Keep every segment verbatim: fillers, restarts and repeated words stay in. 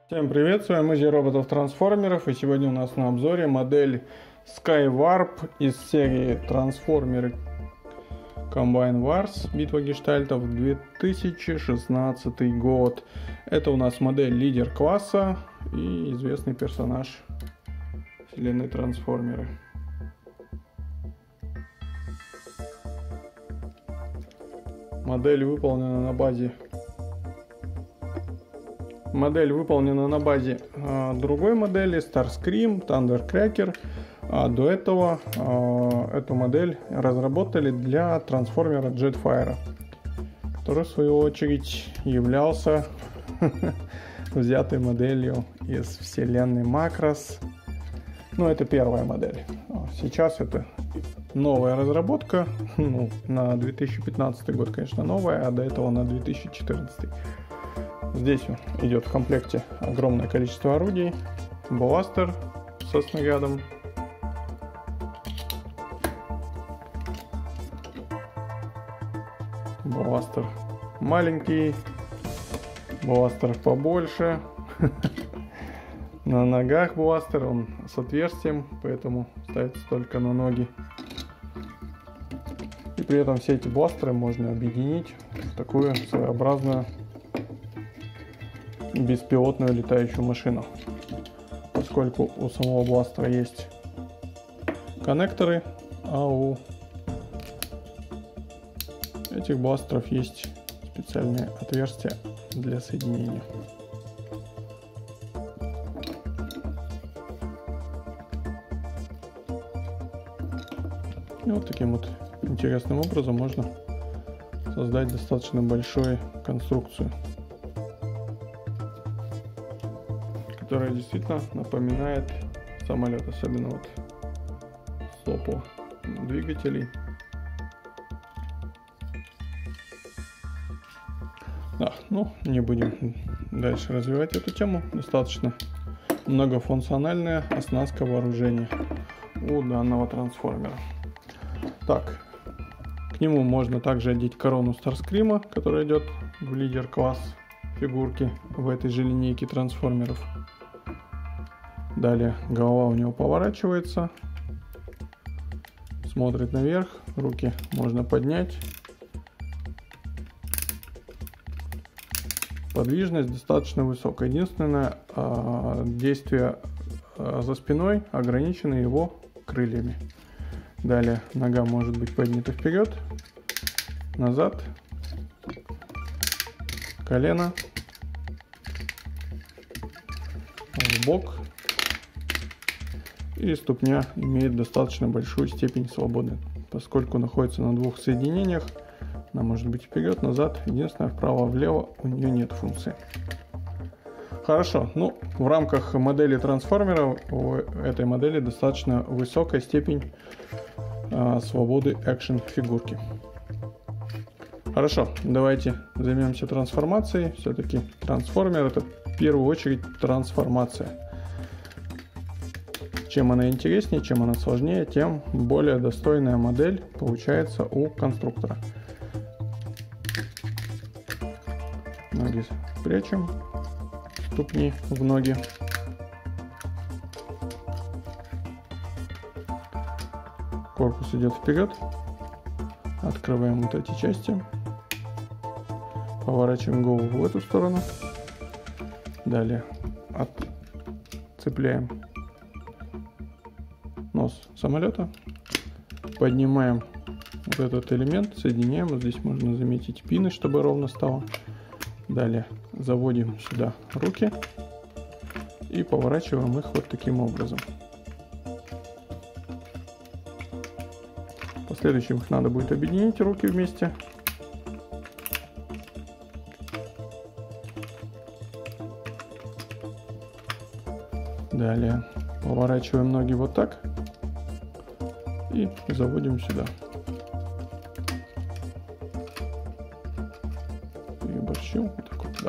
Всем привет, с вами Музей роботов-трансформеров, и сегодня у нас на обзоре модель Skywarp из серии Трансформеры Combine Wars Битва гештальтов две тысячи шестнадцатый год. Это у нас модель лидер класса и известный персонаж вселенной Трансформеры. Модель выполнена на базе Модель выполнена на базе э, другой модели Starscream, Thundercracker. А до этого э, эту модель разработали для трансформера Jetfire, который в свою очередь являлся взятой моделью из вселенной Macross. Ну, это первая модель. Сейчас это новая разработка. Ну, на две тысячи пятнадцатый год, конечно, новая, а до этого на две тысячи четырнадцатый. Здесь идет в комплекте огромное количество орудий, бластер со снарядом, бластер маленький, бластер побольше, на ногах бластер, он с отверстием, поэтому ставится только на ноги. И при этом все эти бластеры можно объединить в такую своеобразную беспилотную летающую машину, поскольку у самого бластера есть коннекторы, а у этих бластеров есть специальные отверстия для соединения. И вот таким вот интересным образом можно создать достаточно большую конструкцию, которая действительно напоминает самолет, особенно вот стопу двигателей. Да, ну не будем дальше развивать эту тему. Достаточно многофункциональная оснастка вооружения у данного трансформера. Так, к нему можно также одеть корону Старскрима, которая идет в лидер класс фигурки в этой же линейке трансформеров. Далее голова у него поворачивается, смотрит наверх, руки можно поднять. Подвижность достаточно высокая. Единственное, действие за спиной ограничено его крыльями. Далее нога может быть поднята вперед, назад, колено, в бок. И ступня имеет достаточно большую степень свободы, поскольку находится на двух соединениях. Она может быть вперед, назад. Единственное, вправо-влево у нее нет функции. Хорошо. Ну, в рамках модели трансформера у этой модели достаточно высокая степень а, свободы экшен фигурки. Хорошо. Давайте займемся трансформацией. Все-таки трансформер — это в первую очередь трансформация. Чем она интереснее, чем она сложнее, тем более достойная модель получается у конструктора. Ноги прячем, ступни в ноги. Корпус идет вперед. Открываем вот эти части. Поворачиваем голову в эту сторону. Далее отцепляем нос самолета, поднимаем вот этот элемент, соединяем. Вот здесь можно заметить пины, чтобы ровно стало. Далее заводим сюда руки и поворачиваем их вот таким образом. В последующем их надо будет объединить, руки вместе. Далее поворачиваем ноги вот так и заводим сюда. Переборщил, вот так вот, да.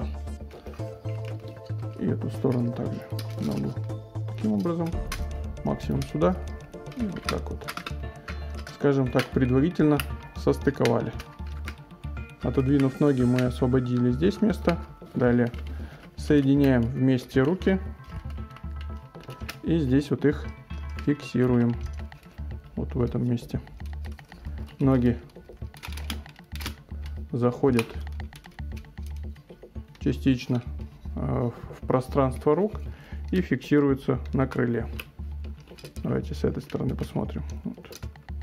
И эту сторону также ногу таким образом, максимум сюда и вот так вот. Скажем так, предварительно состыковали. Отодвинув ноги, мы освободили здесь место. Далее соединяем вместе руки и здесь вот их фиксируем вот в этом месте. Ноги заходят частично в пространство рук и фиксируются на крыле. Давайте с этой стороны посмотрим. Вот.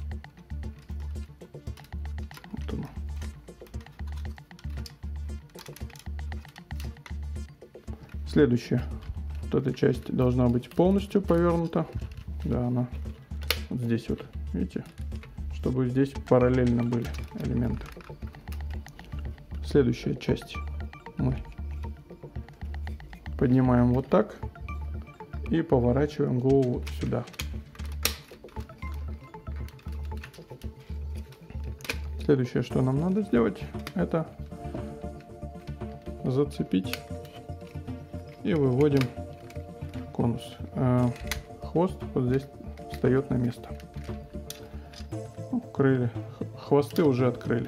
Вот оно. Следующее. Вот эта часть должна быть полностью повернута. Да, она вот здесь вот, видите, чтобы здесь параллельно были элементы. Следующая часть мы поднимаем вот так и поворачиваем голову сюда. Следующее, что нам надо сделать, это зацепить и выводим конус. Хвост вот здесь встает на место. Ну, крылья, хвосты уже открыли.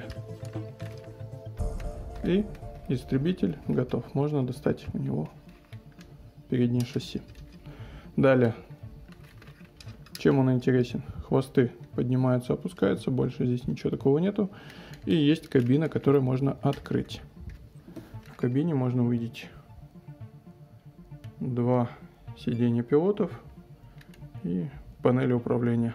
И истребитель готов. Можно достать у него переднее шасси. Далее, чем он интересен? Хвосты поднимаются, опускаются, больше здесь ничего такого нету. И есть кабина, которую можно открыть. В кабине можно увидеть два сиденья пилотов и панели управления.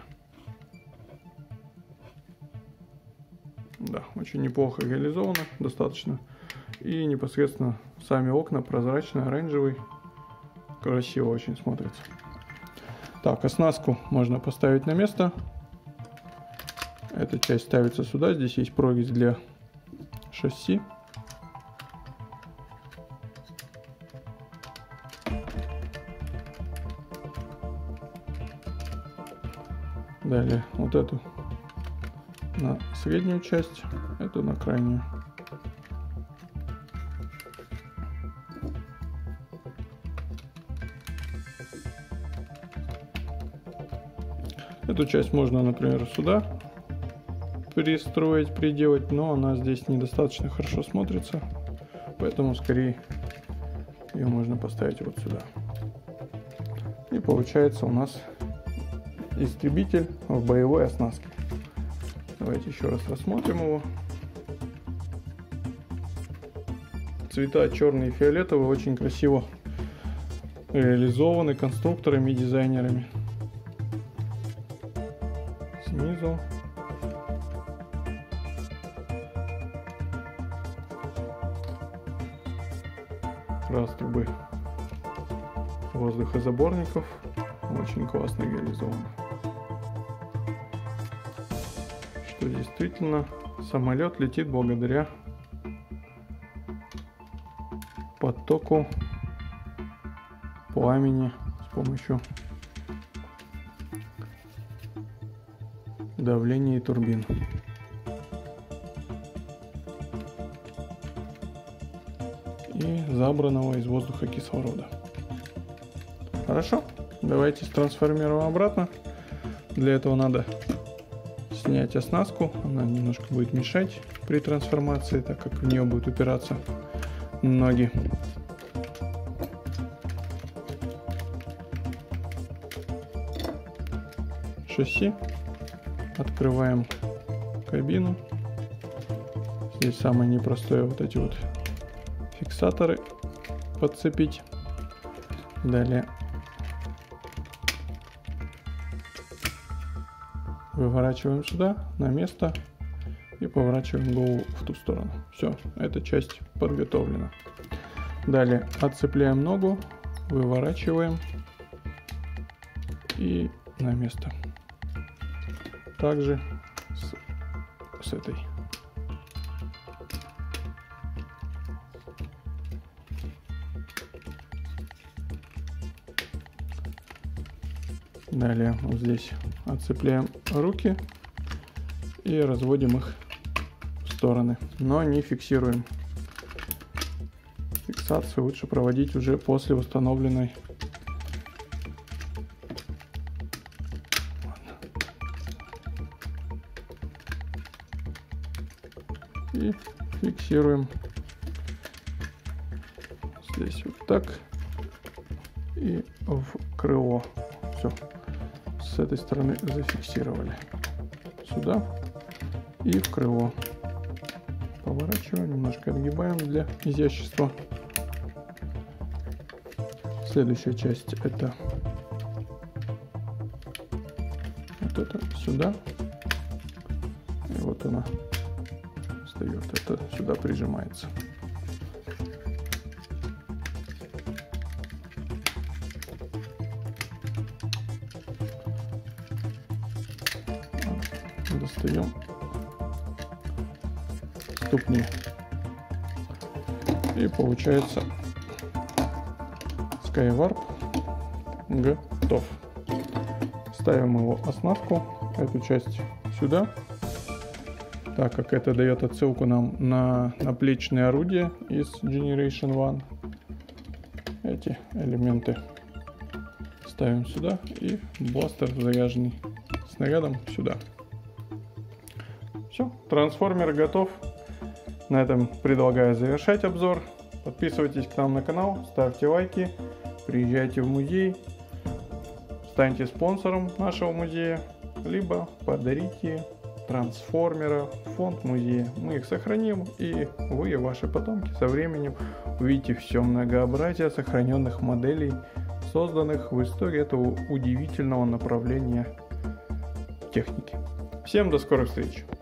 Да, очень неплохо реализовано, достаточно. И непосредственно сами окна прозрачные, оранжевый. Красиво очень смотрится. Так, оснастку можно поставить на место. Эта часть ставится сюда. Здесь есть прорезь для шасси. Далее вот эту на среднюю часть, эту на крайнюю. Эту часть можно, например, сюда пристроить, приделать, но она здесь недостаточно хорошо смотрится, поэтому скорее ее можно поставить вот сюда. И получается у нас истребитель в боевой оснастке. Давайте еще раз рассмотрим его. Цвета черный и фиолетовый очень красиво реализованы конструкторами и дизайнерами. Снизу раструбы воздухозаборников, очень классно реализовано. Что действительно самолет летит благодаря потоку пламени с помощью давления и турбин. И забранного из воздуха кислорода. Хорошо, давайте трансформируем обратно. Для этого надо снять оснастку, она немножко будет мешать при трансформации, так как в нее будут упираться ноги. Шасси. Открываем кабину. Здесь самое непростое вот эти вот фиксаторы подцепить. Далее выворачиваем сюда на место и поворачиваем голову в ту сторону. Все, эта часть подготовлена. Далее отцепляем ногу, выворачиваем и на место. Также с, с этой. Далее вот здесь отцепляем руки и разводим их в стороны, но не фиксируем. Фиксацию лучше проводить уже после установленной. И фиксируем Здесь вот так. И в крыло. Все. С этой стороны зафиксировали. Сюда. И в крыло. Поворачиваем, немножко отгибаем для изящества. Следующая часть это вот это сюда. И вот она встает. Это сюда прижимается. Достаем ступни. И получается Skywarp готов. Ставим его оснастку, эту часть сюда, так как это дает отсылку нам на наплечные орудия из Generation один. Эти элементы ставим сюда и бластер, заряженный снарядом, сюда. Все, трансформер готов. На этом предлагаю завершать обзор. Подписывайтесь к нам на канал, ставьте лайки, приезжайте в музей, станьте спонсором нашего музея, либо подарите трансформера в фонд музея. Мы их сохраним, и вы и ваши потомки со временем увидите все многообразие сохраненных моделей, созданных в истории этого удивительного направления техники. Всем до скорых встреч!